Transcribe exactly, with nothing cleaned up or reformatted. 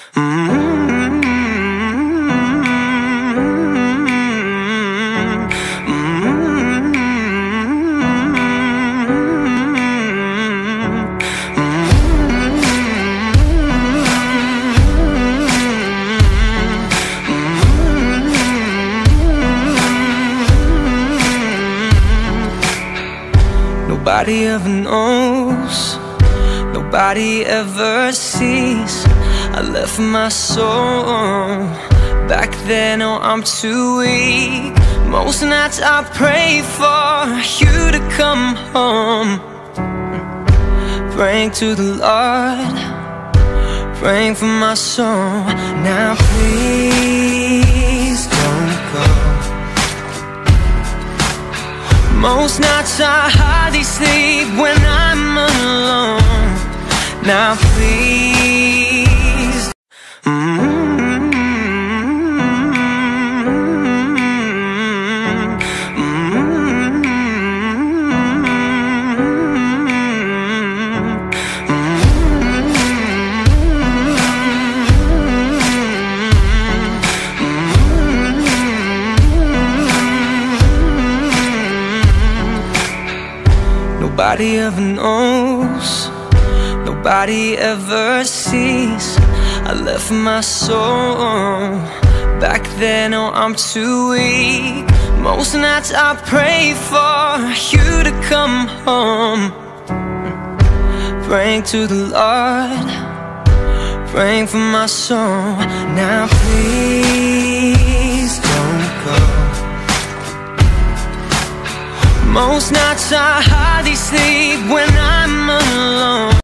Nobody ever knows, nobody ever sees. I left my soul back then, oh I'm too weak. Most nights I pray for you to come home, praying to the Lord, praying for my soul. Now please don't go. Most nights I hardly sleep when I'm alone. Now please, mm-hmm. Nobody ever knows, nobody ever sees. I left my soul back then, oh I'm too weak. Most nights I pray for you to come home, praying to the Lord, praying for my soul. Now please don't go. Most nights I hardly sleep when I'm alone.